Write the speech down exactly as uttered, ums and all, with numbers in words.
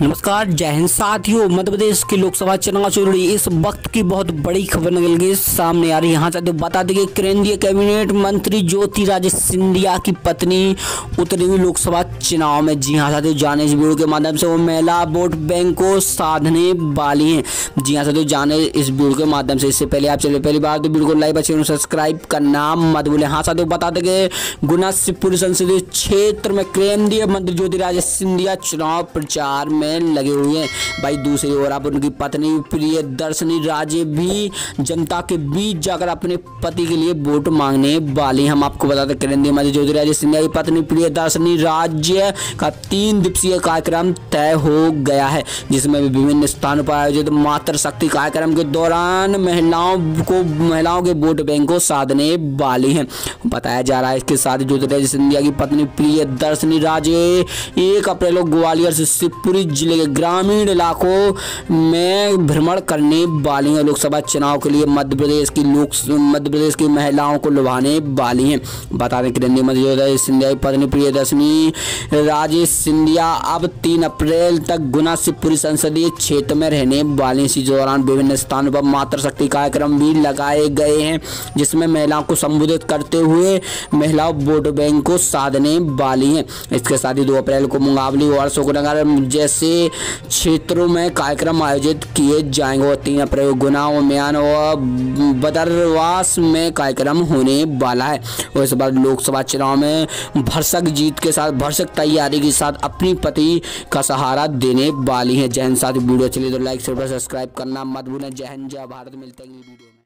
नमस्कार, जय हिंद साथियों। मध्य प्रदेश के लोकसभा चुनाव से जुड़ी इस वक्त की बहुत बड़ी खबर निकल गई सामने आ रही है। यहाँ से बता दें कि केंद्रीय कैबिनेट मंत्री ज्योतिरादित्य सिंधिया की पत्नी उतरेंगी लोकसभा चुनाव में। जी हाँ साथियों, जाने इस वीडियो के माध्यम से वो महिला वोट बैंक को साधने वाली हैं। जी हाँ साथियों, जाने इस वीडियो के माध्यम से। इससे पहले आप चले पहली बार तो वीडियो को लाइक और चैनल सब्सक्राइब करना मत भूलें। हाँ साथियों, बता दें कि गुना शिवपुरी संसदीय क्षेत्र में केंद्रीय मंत्री ज्योतिरादित्य सिंधिया चुनाव प्रचार में लगे हुए हैं। भाई दूसरी ओर आप उनकी पत्नी प्रियदर्शनी राजे भी जनता के बीच जाकर अपने पति के लिए वोट मांगने वाली हैं। हम आपको बताते हैं केंद्रीय मंत्री ज्योतिरादित्य सिंधिया की पत्नी प्रियदर्शनी राजे का तीन दिवसीय कार्यक्रम तय हो गया है, जिसमें विभिन्न स्थानों पर आयोजित मातृशक्ति कार्यक्रम के दौरान महिलाओं को महिलाओं के वोट बैंक को साधने वाली हैं। बताया जा रहा है इसके साथ ज्योतिरादित्य सिंधिया की पत्नी प्रियदर्शनी राजे एक अप्रैल को ग्वालियर से शिवपुरी जिले के ग्रामीण इलाकों में भ्रमण करने वाली हैं। लोकसभा चुनाव के लिए मध्य प्रदेश की लोक मध्य प्रदेश की महिलाओं को लुभाने वाली हैं। बता दें केंद्रीय मंत्री ज्योतिरादित्य सिंधिया की पत्नी प्रियदर्शनी राजे सिंधिया अब तीन अप्रैल तक गुना शिवपुरी संसदीय क्षेत्र में रहने वाली। इसी दौरान विभिन्न स्थानों पर मातृशक्ति कार्यक्रम भी लगाए गए हैं, जिसमें महिलाओं को संबोधित करते हुए महिलाओं वोट बैंक को साधने वाली हैं। इसके साथ ही दो अप्रैल को मुंगावली और अशोकनगर जैसे क्षेत्रों में कार्यक्रम आयोजित किए जाएंगे और तीन अप्रैल को गुना उमियान और बदरवास में कार्यक्रम होने वाला है। और इस बार लोकसभा चुनाव में भरसक जीत के साथ भरसक तैयारी के साथ अपनी पति का सहारा देने वाली है। जय हिंद साथी, वीडियो चलिए तो लाइक शेयर सब्सक्राइब करना मत भूलें। जय हिंद, जय भारत। मिलते हैं अगली वीडियो में।